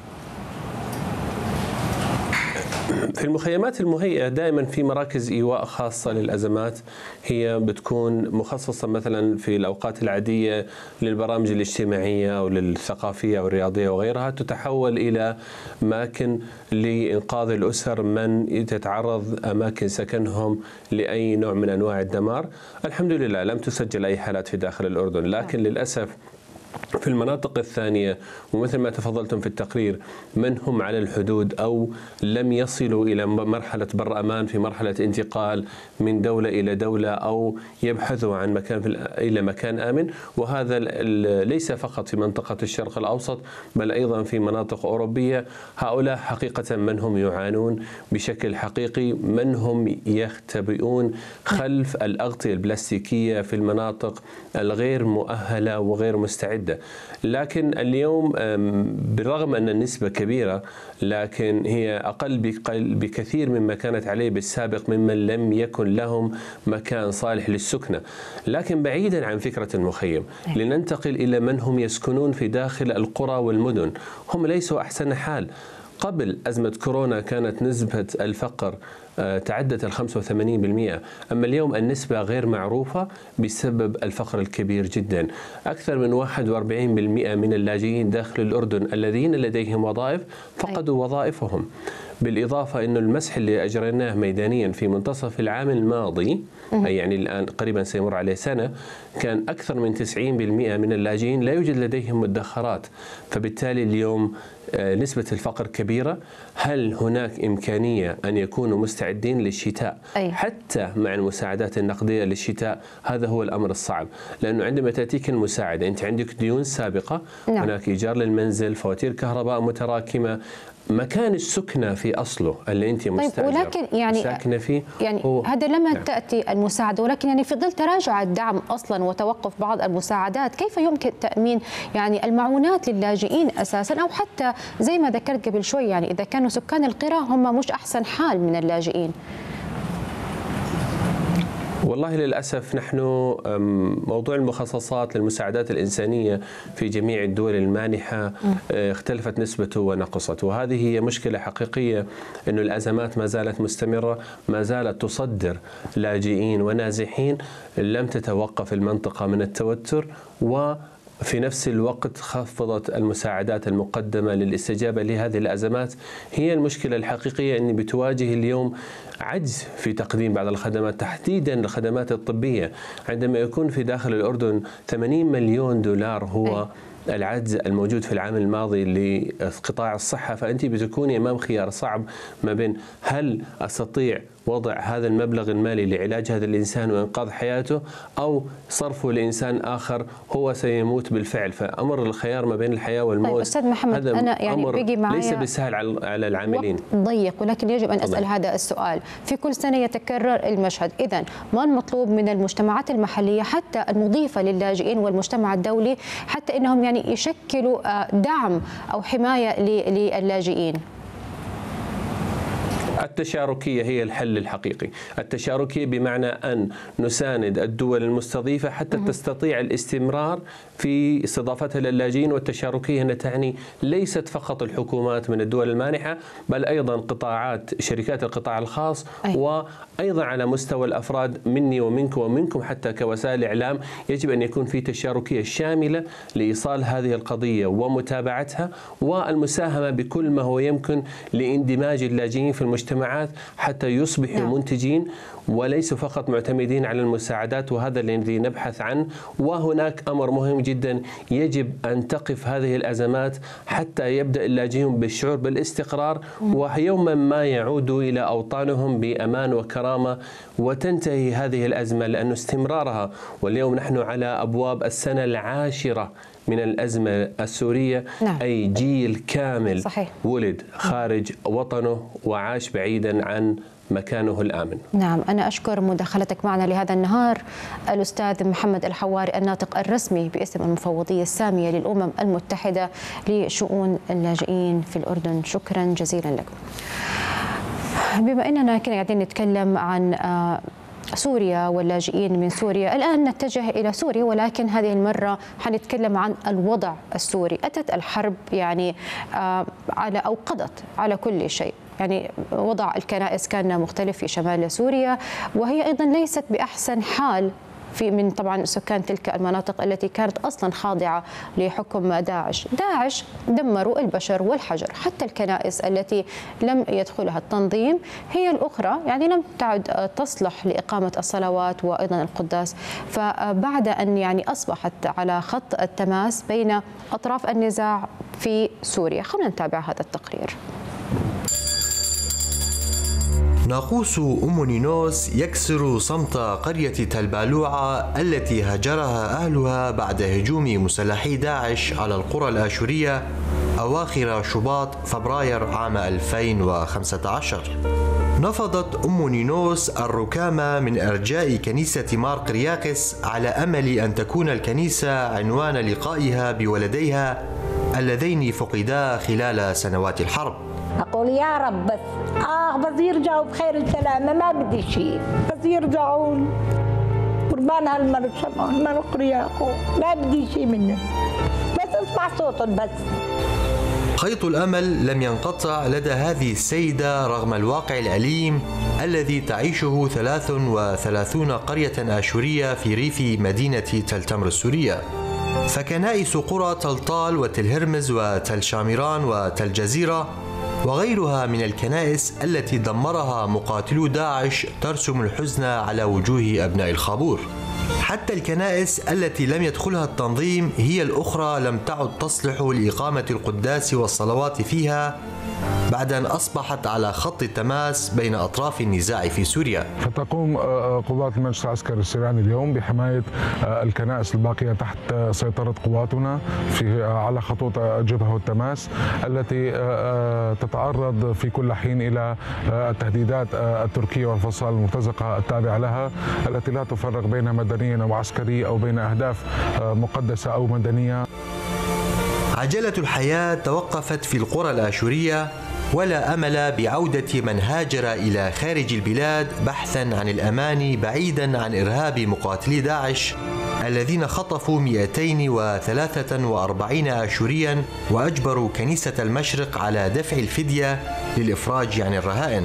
في المخيمات المهيئة دائما في مراكز إيواء خاصة للأزمات، هي بتكون مخصصة مثلا في الأوقات العادية للبرامج الاجتماعية أو للثقافية والرياضية وغيرها، تتحول إلى أماكن لإنقاذ الأسر من تتعرض أماكن سكنهم لأي نوع من أنواع الدمار. الحمد لله لم تسجل أي حالات في داخل الأردن، لكن للأسف في المناطق الثانية ومثل ما تفضلتم في التقرير من هم على الحدود أو لم يصلوا إلى مرحلة بر أمان، في مرحلة انتقال من دولة إلى دولة أو يبحثوا عن مكان إلى مكان آمن، وهذا ليس فقط في منطقة الشرق الأوسط بل أيضا في مناطق أوروبية. هؤلاء حقيقة من هم يعانون بشكل حقيقي، من هم يختبئون خلف الأغطية البلاستيكية في المناطق الغير مؤهلة وغير مستعدة. لكن اليوم بالرغم أن النسبة كبيرة لكن هي أقل بكثير مما كانت عليه بالسابق ممن لم يكن لهم مكان صالح للسكنة. لكن بعيدا عن فكرة المخيم لننتقل إلى من هم يسكنون في داخل القرى والمدن. هم ليسوا أحسن حال. قبل أزمة كورونا كانت نسبة الفقر تعدت ال خمسة وثمانين بالمئة، أما اليوم النسبة غير معروفة بسبب الفقر الكبير جدا. أكثر من واحد وأربعين بالمئة من اللاجئين داخل الأردن الذين لديهم وظائف فقدوا وظائفهم. بالإضافة أن المسح اللي أجريناه ميدانيا في منتصف العام الماضي، أي يعني الآن قريبا سيمر عليه سنة، كان أكثر من تسعين بالمئة من اللاجئين لا يوجد لديهم مدخرات، فبالتالي اليوم نسبة الفقر كبيرة. هل هناك إمكانية أن يكونوا مستعدين للشتاء أي. حتى مع المساعدات النقدية للشتاء؟ هذا هو الأمر الصعب، لأنه عندما تأتيك المساعدة أنت عندك ديون سابقة، نعم. هناك إيجار للمنزل، فواتير كهرباء متراكمة، مكان السكنة في أصله اللي أنت مستأجر طيب ولكن يعني ساكنة فيه يعني هذا لما نعم. تأتي المساعدة، ولكن يعني في ظل تراجع الدعم أصلا وتوقف بعض المساعدات، كيف يمكن تأمين يعني المعونات للاجئين أساسا، أو حتى زي ما ذكرت قبل شوي يعني إذا كانوا سكان القرى هم مش أحسن حال من اللاجئين؟ والله للأسف نحن موضوع المخصصات للمساعدات الإنسانية في جميع الدول المانحة اختلفت نسبته ونقصت، وهذه هي مشكلة حقيقية، أن الأزمات ما زالت مستمرة، ما زالت تصدر لاجئين ونازحين، لم تتوقف المنطقة من التوتر، و في نفس الوقت خفضت المساعدات المقدمة للاستجابة لهذه الأزمات. هي المشكلة الحقيقية أن بتواجه اليوم عجز في تقديم بعض الخدمات، تحديدا الخدمات الطبية. عندما يكون في داخل الأردن ثمانين مليون دولار هو العجز الموجود في العام الماضي لقطاع الصحة، فأنت بتكوني أمام خيار صعب ما بين هل أستطيع وضع هذا المبلغ المالي لعلاج هذا الإنسان وإنقاذ حياته أو صرفه لإنسان آخر هو سيموت بالفعل. فأمر الخيار ما بين الحياة والموت. طيب أستاذ محمد، هذا أنا يعني أمر بيجي معايا ليس بسهل على العاملين، ضيق، ولكن يجب أن أسأل هذا السؤال. في كل سنة يتكرر المشهد، إذن ما المطلوب من المجتمعات المحلية حتى المضيفة للاجئين والمجتمع الدولي حتى أنهم يعني يشكلوا دعم أو حماية للاجئين؟ التشاركية هي الحل الحقيقي. التشاركية بمعنى أن نساند الدول المستضيفة حتى تستطيع الاستمرار في استضافتها للاجئين. والتشاركية هنا تعني ليست فقط الحكومات من الدول المانحة، بل أيضا قطاعات شركات القطاع الخاص، أي. وأيضا على مستوى الأفراد مني ومنك ومنكم حتى كوسائل إعلام. يجب أن يكون في تشاركية شاملة لإيصال هذه القضية ومتابعتها والمساهمة بكل ما هو يمكن لاندماج اللاجئين في المجتمع حتى يصبحوا نعم. منتجين وليسوا فقط معتمدين على المساعدات، وهذا الذي نبحث عنه. وهناك أمر مهم جدا، يجب أن تقف هذه الأزمات حتى يبدأ اللاجئون بالشعور بالاستقرار ويوما ما يعودوا إلى أوطانهم بأمان وكرامة وتنتهي هذه الأزمة، لأن استمرارها، واليوم نحن على أبواب السنة العاشرة من الأزمة السورية، نعم. أي جيل كامل صحيح. ولد خارج وطنه وعاش بعيدا عن مكانه الآمن. نعم، أنا أشكر مداخلتك معنا لهذا النهار الأستاذ محمد الحواري الناطق الرسمي باسم المفوضية السامية للأمم المتحدة لشؤون اللاجئين في الأردن. شكرا جزيلا لكم. بما أننا كنا قاعدين نتكلم عن سوريا واللاجئين من سوريا، الآن نتجه إلى سوريا، ولكن هذه المرة حنتكلم عن الوضع السوري. أتت الحرب يعني على أو قضت على كل شيء. يعني وضع الكنائس كان مختلف في شمال سوريا، وهي أيضا ليست بأحسن حال في من طبعا سكان تلك المناطق التي كانت اصلا خاضعه لحكم داعش. داعش دمروا البشر والحجر، حتى الكنائس التي لم يدخلها التنظيم هي الاخرى يعني لم تعد تصلح لاقامه الصلوات وايضا القداس. فبعد ان يعني اصبحت على خط التماس بين اطراف النزاع في سوريا. خلونا نتابع هذا التقرير. ناقوس أم نينوس يكسر صمت قرية تلبالوعة التي هاجرها أهلها بعد هجوم مسلحي داعش على القرى الآشورية أواخر شباط فبراير عام ألفين وخمسة عشر. نفضت أم نينوس الركام من أرجاء كنيسة مار قرياقس على أمل أن تكون الكنيسة عنوان لقائها بولديها اللذين فقدا خلال سنوات الحرب. أقول يا رب بس آه بس يرجعوا بخير السلامة، ما بدي شيء، بس يرجعون قربان هالمرض شمان مار قرياقو، ما بدي شيء منه، بس اسمع صوتهم بس. خيط الأمل لم ينقطع لدى هذه السيدة رغم الواقع الأليم الذي تعيشه ثلاث وثلاثون قرية آشورية في ريف مدينة تل تمر السورية. فكنائس قرى تلطال وتل هرمز وتل شاميران وتل جزيرة وغيرها من الكنائس التي دمرها مقاتلو داعش ترسم الحزن على وجوه أبناء الخابور. حتى الكنائس التي لم يدخلها التنظيم هي الأخرى لم تعد تصلح لإقامة القداس والصلوات فيها بعد أن أصبحت على خط التماس بين أطراف النزاع في سوريا. فتقوم قوات المجلس العسكري السرياني اليوم بحماية الكنائس الباقية تحت سيطرة قواتنا في على خطوط الجبهة والتماس التي تتعرض في كل حين إلى التهديدات التركية والفصائل المرتزقة التابعة لها التي لا تفرق بين مدني أو عسكري أو بين أهداف مقدسة أو مدنية. عجلة الحياة توقفت في القرى الآشورية ولا أمل بعودة من هاجر إلى خارج البلاد بحثا عن الأمان بعيدا عن إرهاب مقاتلي داعش الذين خطفوا مئتين وثلاثة وأربعين آشوريا وأجبروا كنيسة المشرق على دفع الفدية للإفراج عن الرهائن.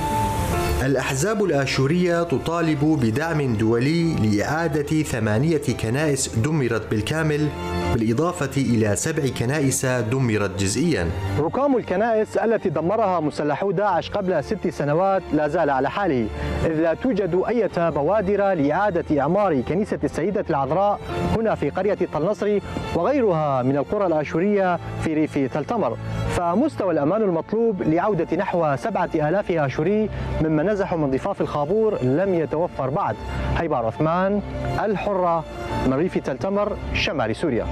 الأحزاب الآشورية تطالب بدعم دولي لإعادة ثمانية كنائس دمرت بالكامل بالإضافة إلى سبع كنائس دمرت جزئيا. ركام الكنائس التي دمرها مسلحو داعش قبل ست سنوات لا زال على حاله، إذ لا توجد أي بوادر لإعادة إعمار كنيسة السيدة العذراء هنا في قرية تل نصري وغيرها من القرى الآشورية في ريف تل تمر. فمستوى الأمان المطلوب لعودة نحو سبعة آلاف آشوري مما نزحوا من ضفاف الخابور لم يتوفر بعد. هيبار عثمان، الحرة، من ريف تل تمر، شمال سوريا.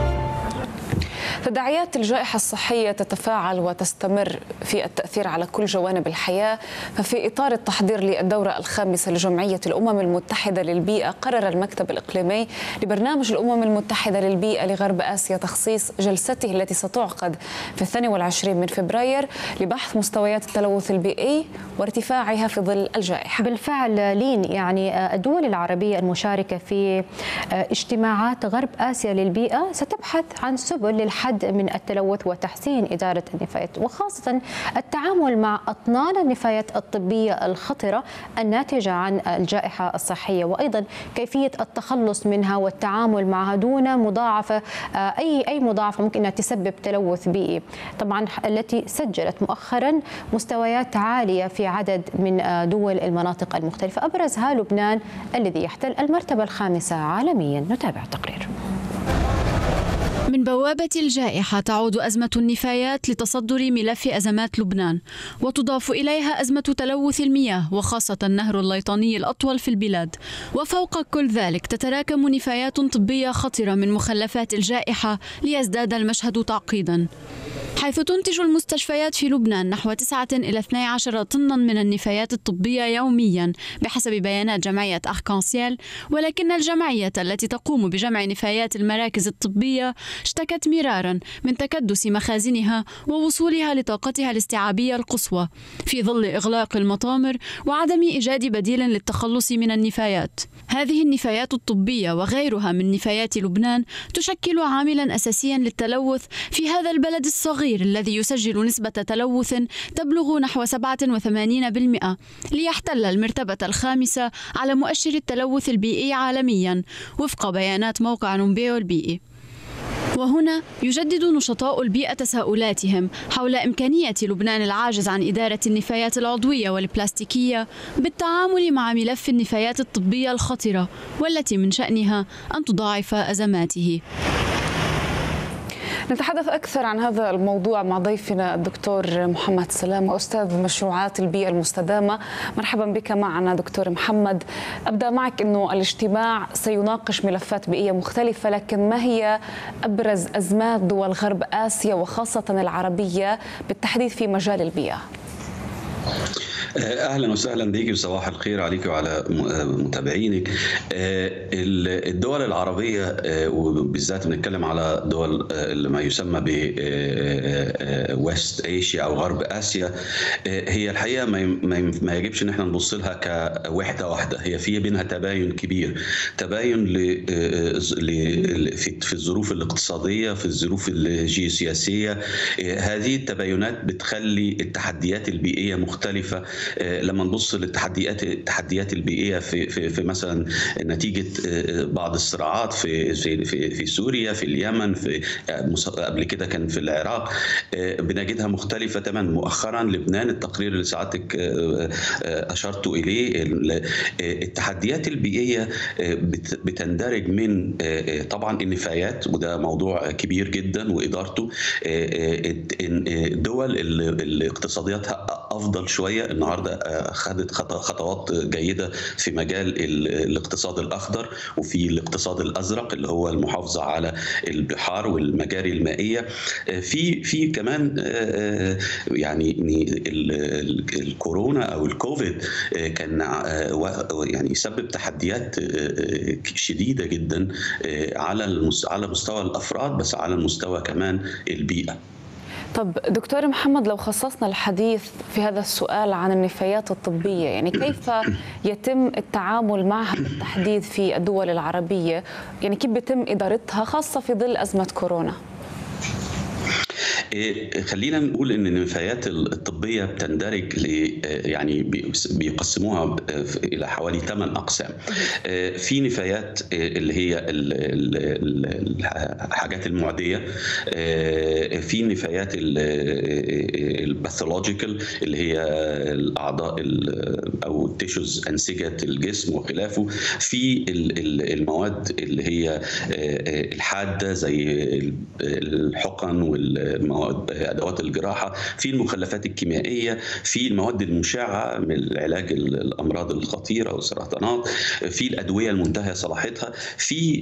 تداعيات الجائحة الصحية تتفاعل وتستمر في التأثير على كل جوانب الحياة. ففي إطار التحضير للدورة الخامسة لجمعية الأمم المتحدة للبيئة، قرر المكتب الإقليمي لبرنامج الأمم المتحدة للبيئة لغرب آسيا تخصيص جلسته التي ستعقد في الثاني والعشرين من فبراير لبحث مستويات التلوث البيئي وارتفاعها في ظل الجائحة. بالفعل لين يعني الدول العربية المشاركة في اجتماعات غرب آسيا للبيئة ستبحث عن سبل للحد من التلوث وتحسين إدارة النفايات، وخاصة التعامل مع أطنان النفايات الطبية الخطرة الناتجة عن الجائحة الصحية، وأيضا كيفية التخلص منها والتعامل معها دون مضاعفة أي أي مضاعفة ممكن أن تسبب تلوث بيئي. طبعا التي سجلت مؤخرا مستويات عالية في عدد من دول المناطق المختلفة، أبرزها لبنان الذي يحتل المرتبة الخامسة عالميا. نتابع التقرير. من بوابة الجائحة تعود أزمة النفايات لتصدر ملف أزمات لبنان، وتضاف إليها أزمة تلوث المياه وخاصة النهر الليطاني الأطول في البلاد. وفوق كل ذلك تتراكم نفايات طبية خطرة من مخلفات الجائحة ليزداد المشهد تعقيدا، حيث تنتج المستشفيات في لبنان نحو تسعة إلى اثني عشر طنا من النفايات الطبية يوميا بحسب بيانات جمعية أركانسيال. ولكن الجمعية التي تقوم بجمع نفايات المراكز الطبية اشتكت مرارا من تكدس مخازنها ووصولها لطاقتها الاستيعابية القصوى في ظل إغلاق المطامر وعدم إيجاد بديل للتخلص من النفايات. هذه النفايات الطبية وغيرها من نفايات لبنان تشكل عاملا أساسيا للتلوث في هذا البلد الصغير الذي يسجل نسبة تلوث تبلغ نحو سبعة وثمانين بالمئة، ليحتل المرتبة الخامسة على مؤشر التلوث البيئي عالميا وفق بيانات موقع نومبيو البيئي. وهنا يجدد نشطاء البيئة تساؤلاتهم حول إمكانية لبنان العاجز عن إدارة النفايات العضوية والبلاستيكية بالتعامل مع ملف النفايات الطبية الخطرة والتي من شأنها أن تضاعف أزماته. نتحدث أكثر عن هذا الموضوع مع ضيفنا الدكتور محمد سلامة، أستاذ مشروعات البيئة المستدامة. مرحبا بك معنا دكتور محمد. أبدأ معك أنه الاجتماع سيناقش ملفات بيئية مختلفة، لكن ما هي أبرز أزمات دول غرب آسيا وخاصة العربية بالتحديد في مجال البيئة؟ اهلا وسهلا بيك وصباح الخير عليك وعلى متابعينك. الدول العربيه وبالذات بنتكلم على دول ما يسمى ب ويست ايشيا او غرب اسيا، هي الحقيقه ما يجبش ان احنا نبص لها كوحده واحده، هي في بينها تباين كبير، تباين في الظروف الاقتصاديه، في الظروف الجيوسياسيه. هذه التباينات بتخلي التحديات البيئيه مختلفه. لما نبص للتحديات التحديات البيئيه في في, في مثلا نتيجه بعض الصراعات في في في, في سوريا، في اليمن، في قبل كده كان في العراق، بنجدها مختلفه تماما. مؤخرا لبنان، التقرير اللي سعادتك اشرت اليه، التحديات البيئيه بتندرج من طبعا النفايات، وده موضوع كبير جدا وادارته. الدول اللي اقتصادياتها افضل شويه النهارده خدت خطوات جيده في مجال الاقتصاد الاخضر وفي الاقتصاد الازرق اللي هو المحافظه على البحار والمجاري المائيه. في في كمان يعني الكورونا او الكوفيد كان يعني يسبب تحديات شديده جدا على على مستوى الافراد، بس على المستوى كمان البيئه. طب دكتور محمد، لو خصصنا الحديث في هذا السؤال عن النفايات الطبية، يعني كيف يتم التعامل معها بالتحديد في الدول العربية؟ يعني كيف بيتم إدارتها خاصة في ظل أزمة كورونا؟ خلينا نقول ان النفايات الطبيه بتندرج ل يعني بيقسموها الى حوالي ثمان اقسام. في نفايات اللي هي الحاجات المعديه، في نفايات الباثولوجيكال اللي هي الاعضاء او التيشوز انسجه الجسم وخلافه، في المواد اللي هي الحاده زي الحقن والمواد ادوات الجراحه، في المخلفات الكيميائيه، في المواد المشعه من علاج الامراض الخطيره والسرطانات، في الادويه المنتهيه صلاحيتها، في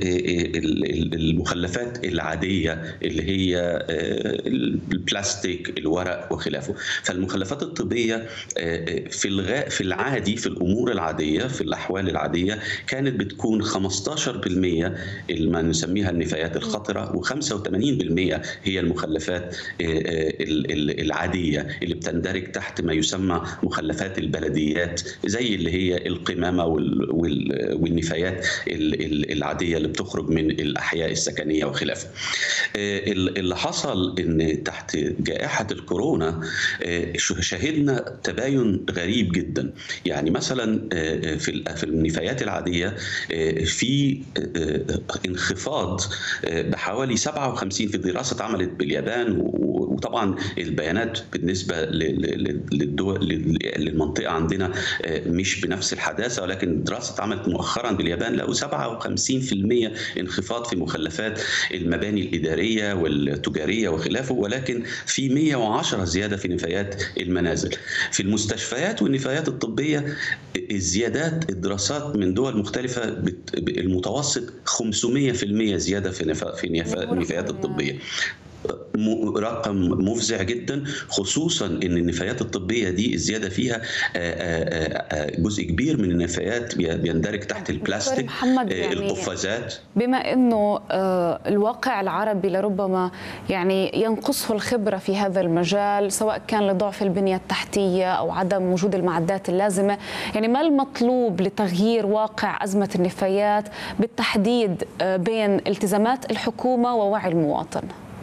المخلفات العاديه اللي هي البلاستيك، الورق وخلافه. فالمخلفات الطبيه في الغاء في العادي في الامور العاديه في الاحوال العاديه كانت بتكون خمستاشر بالمئة ما نسميها النفايات الخطره، وخمسة وثمانين بالمئة هي المخلفات العاديه اللي بتندرج تحت ما يسمى مخلفات البلديات، زي اللي هي القمامه والنفايات العاديه اللي بتخرج من الاحياء السكنيه وخلافه. اللي حصل ان تحت جائحه الكورونا شهدنا تباين غريب جدا. يعني مثلا في في النفايات العاديه في انخفاض بحوالي سبعة وخمسين في دراسه اتعملت باليابان، وطبعا البيانات بالنسبه للدول للمنطقه عندنا مش بنفس الحداثه، ولكن دراسه اتعملت مؤخرا باليابان لقوا سبعة وخمسين بالمئة انخفاض في مخلفات المباني الاداريه والتجاريه وخلافه، ولكن في مئة وعشرة زياده في نفايات المنازل. في المستشفيات والنفايات الطبيه الزيادات الدراسات من دول مختلفه المتوسط خمسمئة بالمئة زياده في النفايات الطبيه. رقم مفزع جدا، خصوصا ان النفايات الطبيه دي الزياده فيها جزء كبير من النفايات بيندرج تحت البلاستيك، يعني القفازات. بما انه الواقع العربي لربما يعني ينقصه الخبره في هذا المجال، سواء كان لضعف البنيه التحتيه او عدم وجود المعدات اللازمه، يعني ما المطلوب لتغيير واقع ازمه النفايات بالتحديد بين التزامات الحكومه ووعي المواطن؟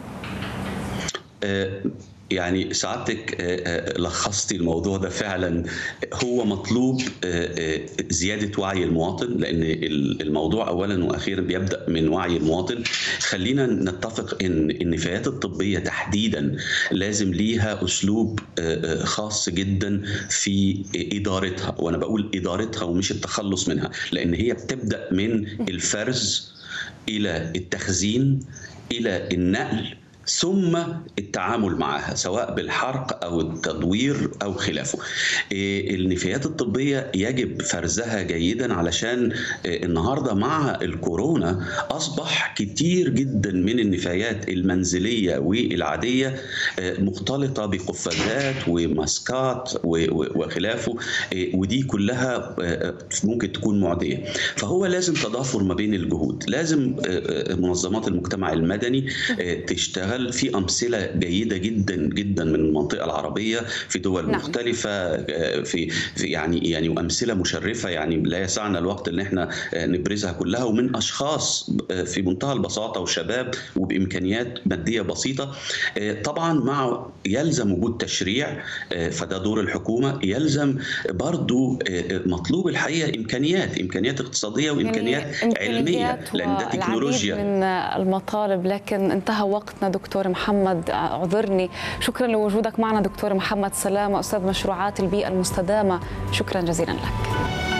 يعني سعادتك لخصتي الموضوع ده فعلا. هو مطلوب زيادة وعي المواطن، لأن الموضوع أولا وأخيرا بيبدأ من وعي المواطن. خلينا نتفق أن النفايات الطبية تحديدا لازم ليها أسلوب خاص جدا في إدارتها، وأنا بقول إدارتها ومش التخلص منها، لأن هي بتبدأ من الفرز إلى التخزين إلى النقل ثم التعامل معها، سواء بالحرق أو التدوير أو خلافه. النفايات الطبية يجب فرزها جيدا، علشان النهاردة مع الكورونا أصبح كتير جدا من النفايات المنزلية والعادية مختلطة بقفازات وماسكات وخلافه، ودي كلها ممكن تكون معدية. فهو لازم تضافر ما بين الجهود، لازم منظمات المجتمع المدني تشتغل في أمثلة جيدة جدا جدا من المنطقة العربية في دول نعم. مختلفة، في, في يعني يعني وأمثلة مشرفة، يعني لا يسعنا الوقت ان احنا نبرزها كلها، ومن أشخاص في منتهى البساطة وشباب وبإمكانيات مادية بسيطة. طبعا مع يلزم وجود تشريع، فده دور الحكومة. يلزم برضو مطلوب الحقيقة إمكانيات إمكانيات اقتصادية وإمكانيات يعني علمية، لأن ده تكنولوجيا من المطالب. لكن انتهى وقتنا دكتور محمد، اعذرني. شكرا لوجودك معنا دكتور محمد سلامة، أستاذ مشروعات البيئة المستدامة، شكرا جزيلا لك.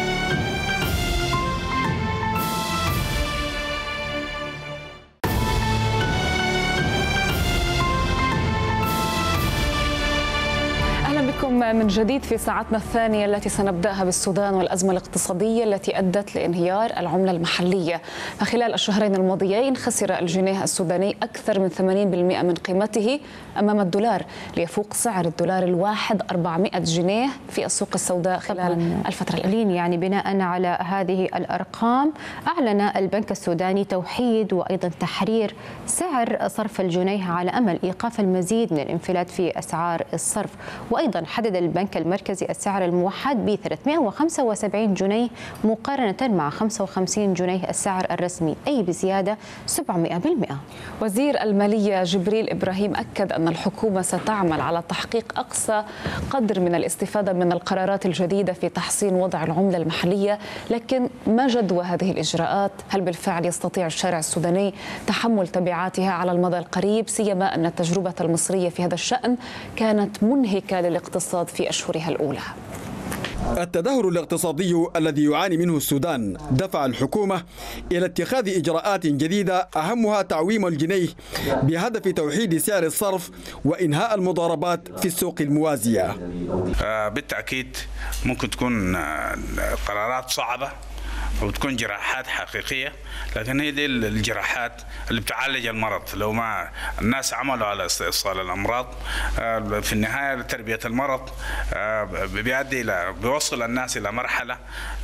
من جديد في ساعتنا الثانية التي سنبدأها بالسودان والأزمة الاقتصادية التي أدت لانهيار العملة المحلية. فخلال الشهرين الماضيين خسر الجنيه السوداني أكثر من ثمانين بالمئة من قيمته أمام الدولار، ليفوق سعر الدولار الواحد أربعمئة جنيه في السوق السوداء خلال الفترة الأخيرة. يعني بناء على هذه الأرقام أعلن البنك السوداني توحيد وأيضا تحرير سعر صرف الجنيه على أمل إيقاف المزيد من الانفلات في أسعار الصرف، وأيضا حدد حدد البنك المركزي السعر الموحد ب ثلاثمئة وخمسة وسبعين جنيه مقارنة مع خمسة وخمسين جنيه السعر الرسمي، أي بزيادة سبعمئة بالمئة. وزير المالية جبريل إبراهيم أكد أن الحكومة ستعمل على تحقيق أقصى قدر من الاستفادة من القرارات الجديدة في تحسين وضع العملة المحلية، لكن ما جدوى هذه الإجراءات؟ هل بالفعل يستطيع الشارع السوداني تحمل تبعاتها على المدى القريب، سيما أن التجربة المصرية في هذا الشأن كانت منهكة للاقتصاد في أشهرها الأولى؟ التدهور الاقتصادي الذي يعاني منه السودان دفع الحكومة إلى اتخاذ إجراءات جديدة أهمها تعويم الجنيه بهدف توحيد سعر الصرف وإنهاء المضاربات في السوق الموازية. بالتأكيد ممكن تكون قرارات صعبة وتكون جراحات حقيقية، لكن هي دي الجراحات اللي بتعالج المرض. لو ما الناس عملوا على استئصال الأمراض في النهاية تربية المرض بيؤدي إلى بيوصل الناس إلى مرحلة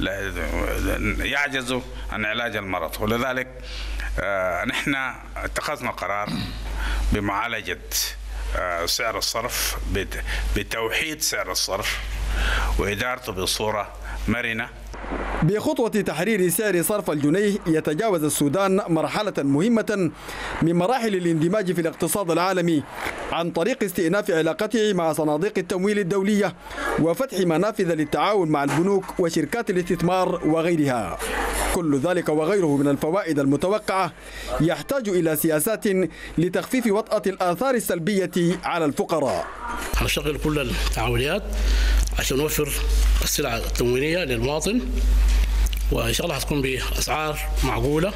يعجزوا عن علاج المرض. ولذلك نحن اتخذنا قرار بمعالجة سعر الصرف، بتوحيد سعر الصرف وإدارته بصورة مرنة. بخطوة تحرير سعر صرف الجنيه يتجاوز السودان مرحلة مهمة من مراحل الاندماج في الاقتصاد العالمي عن طريق استئناف علاقته مع صناديق التمويل الدولية وفتح منافذ للتعاون مع البنوك وشركات الاستثمار وغيرها. كل ذلك وغيره من الفوائد المتوقعة يحتاج إلى سياسات لتخفيف وطأة الآثار السلبية على الفقراء. هنشغل كل التعاونيات عشان نوفر السلع التموينية للمواطن، وإن شاء الله هتكون بأسعار معقولة.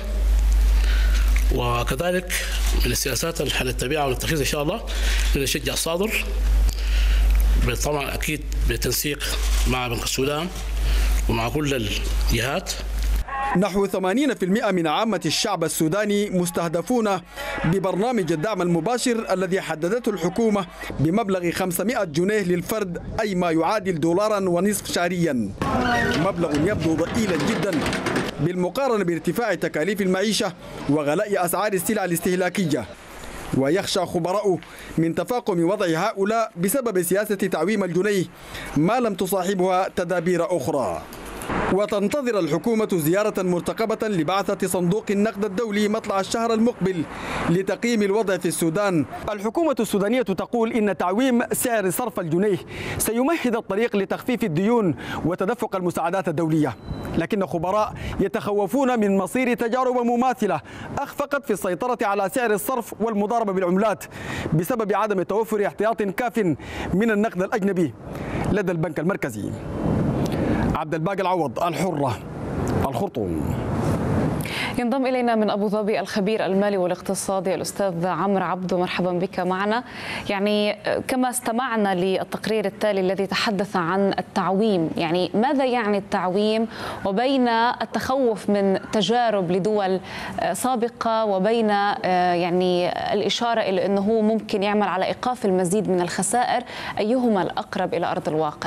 وكذلك من السياسات اللي حنتبعها ونتخذها إن شاء الله نشجع الصادر، طبعا أكيد بالتنسيق مع بنك السودان ومع كل الجهات. نحو ثمانين بالمئة من عامة الشعب السوداني مستهدفون ببرنامج الدعم المباشر الذي حددته الحكومة بمبلغ خمسمئة جنيه للفرد، أي ما يعادل دولارا ونصف شهريا. مبلغ يبدو ضئيلا جدا بالمقارنة بارتفاع تكاليف المعيشة وغلاء أسعار السلع الاستهلاكية. ويخشى خبراء من تفاقم وضع هؤلاء بسبب سياسة تعويم الجنيه ما لم تصاحبها تدابير أخرى. وتنتظر الحكومة زيارة مرتقبة لبعثة صندوق النقد الدولي مطلع الشهر المقبل لتقييم الوضع في السودان. الحكومة السودانية تقول إن تعويم سعر صرف الجنيه سيمهد الطريق لتخفيف الديون وتدفق المساعدات الدولية، لكن خبراء يتخوفون من مصير تجارب مماثلة أخفقت في السيطرة على سعر الصرف والمضاربة بالعملات بسبب عدم توفر احتياط كاف من النقد الأجنبي لدى البنك المركزي. عبد الباقي العوض، الحرة، الخرطوم. ينضم إلينا من أبو ظبي الخبير المالي والاقتصادي الأستاذ عمرو عبدو، مرحبا بك معنا. يعني كما استمعنا للتقرير التالي الذي تحدث عن التعويم، يعني ماذا يعني التعويم وبين التخوف من تجارب لدول سابقة وبين يعني الإشارة إلى أنه ممكن يعمل على إيقاف المزيد من الخسائر، أيهما الأقرب إلى أرض الواقع؟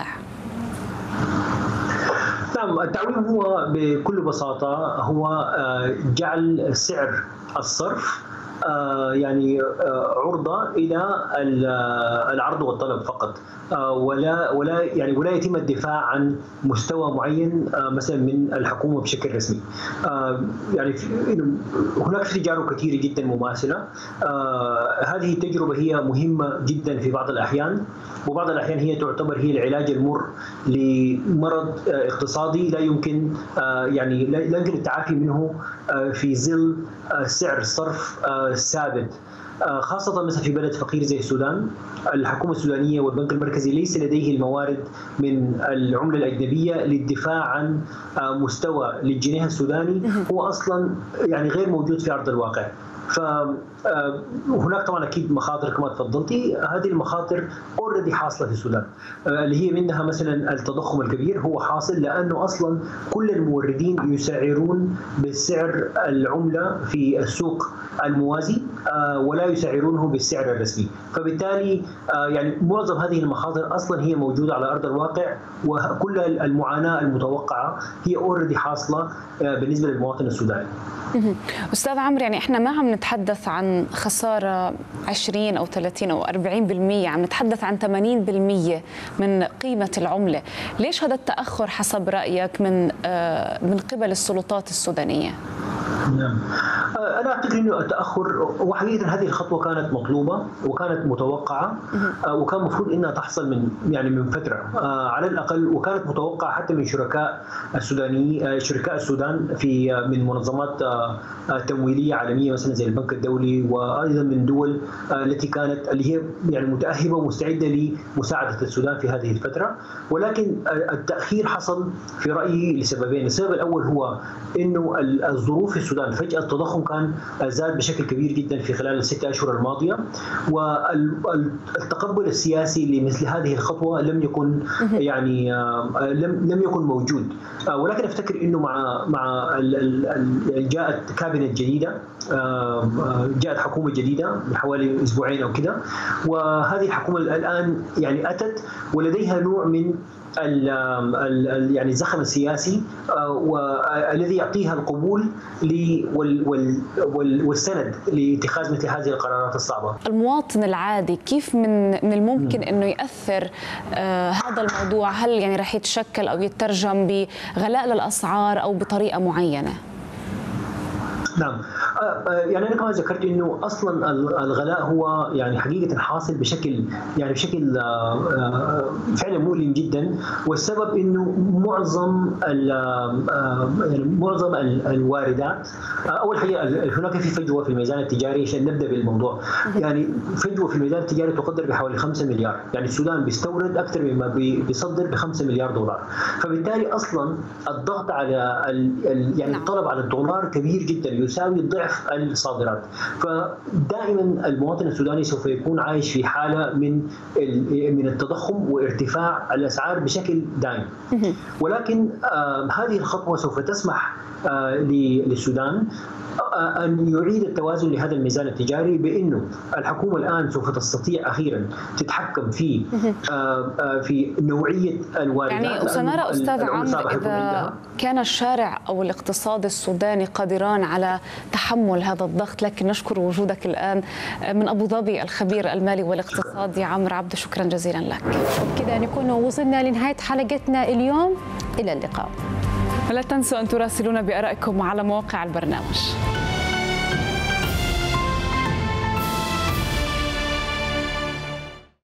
نعم، التعويم هو بكل بساطة هو جعل سعر الصرف يعني عرضة إلى العرض والطلب فقط، ولا ولا يعني ولا يتم الدفاع عن مستوى معين مثلا من الحكومة بشكل رسمي. يعني هناك تجارب كثيرة جدا مماثلة. هذه التجربة هي مهمة جدا في بعض الأحيان، وبعض الأحيان هي تعتبر هي العلاج المر لمرض اقتصادي لا يمكن يعني لا يمكن التعافي منه في ظل سعر صرف ثابت، خاصة مثلا في بلد فقير زي السودان. الحكومة السودانية والبنك المركزي ليس لديه الموارد من العملة الأجنبية للدفاع عن مستوى للجنيه السوداني هو أصلا يعني غير موجود في أرض الواقع. فهناك طبعا اكيد مخاطر كما تفضلتي، هذه المخاطر اوريدي حاصله في السودان، اللي هي منها مثلا التضخم الكبير هو حاصل لانه اصلا كل الموردين يسعرون بسعر العمله في السوق الموازي ولا يسعرونه بالسعر الرسمي، فبالتالي يعني معظم هذه المخاطر اصلا هي موجوده على ارض الواقع، وكل المعاناه المتوقعه هي اوريدي حاصله بالنسبه للمواطن السوداني. أستاذ عمرو، يعني احنا ما عم نتحدث عن خسارة عشرين أو ثلاثين أو أربعين بالمئة، عم نتحدث عن ثمانين بالمئة من قيمة العملة. ليش هذا التأخر حسب رأيك من من قبل السلطات السودانية؟ نعم، أنا أعتقد أنه التأخر، وحقيقة هذه الخطوة كانت مطلوبة وكانت متوقعة، وكان المفروض أنها تحصل من يعني من فترة على الأقل، وكانت متوقعة حتى من شركاء السوداني شركاء السودان في من منظمات تمويلية عالمية مثلا زي البنك الدولي، وأيضا من دول التي كانت اللي هي يعني متأهبة ومستعدة لمساعدة السودان في هذه الفترة. ولكن التأخير حصل في رأيي لسببين. السبب الأول هو أنه الظروف السودان فجأة التضخم كان زاد بشكل كبير جدا في خلال الستة أشهر الماضية، والتقبل السياسي لمثل هذه الخطوة لم يكن يعني لم لم يكن موجود. ولكن افتكر انه مع مع جاءت كابينت جديدة، جاءت حكومة جديدة بحوالي اسبوعين او كده، وهذه الحكومة الآن يعني أتت ولديها نوع من ال ال يعني الزخم السياسي والذي يعطيها القبول والسند لاتخاذ مثل هذه القرارات الصعبة. المواطن العادي كيف من من الممكن انه ياثر آه هذا الموضوع؟ هل يعني راح يتشكل او يترجم بغلاء للاسعار او بطريقة معينة؟ نعم، يعني انا كمان ذكرت انه اصلا الغلاء هو يعني حقيقه حاصل بشكل يعني بشكل فعلا مؤلم جدا، والسبب انه معظم يعني معظم الواردات، اول حاجه هناك في فجوه في الميزان التجاري. عشان نبدا بالموضوع، يعني فجوه في الميزان التجاري تقدر بحوالي خمسة مليار، يعني السودان بيستورد اكثر مما بيصدر ب خمسة مليار دولار، فبالتالي اصلا الضغط على يعني الطلب على الدولار كبير جدا يساوي ضعف الصادرات. فدائما المواطن السوداني سوف يكون عايش في حاله من من التضخم وارتفاع الاسعار بشكل دائم. ولكن آه هذه الخطوه سوف تسمح آه للسودان أن يعيد التوازن لهذا الميزان التجاري، بأنه الحكومة الآن سوف تستطيع أخيرا تتحكم في في نوعية الواردات. يعني سنرى أستاذ عمرو إذا كان الشارع أو الاقتصاد السوداني قادران على تحمل هذا الضغط. لكن نشكر وجودك الآن من أبو ظبي الخبير المالي والاقتصادي عمرو عبده، شكرا جزيلا لك. وبكذا نكون وصلنا لنهاية حلقتنا اليوم، إلى اللقاء. لا تنسوا أن تراسلونا بآرائكم على مواقع البرنامج.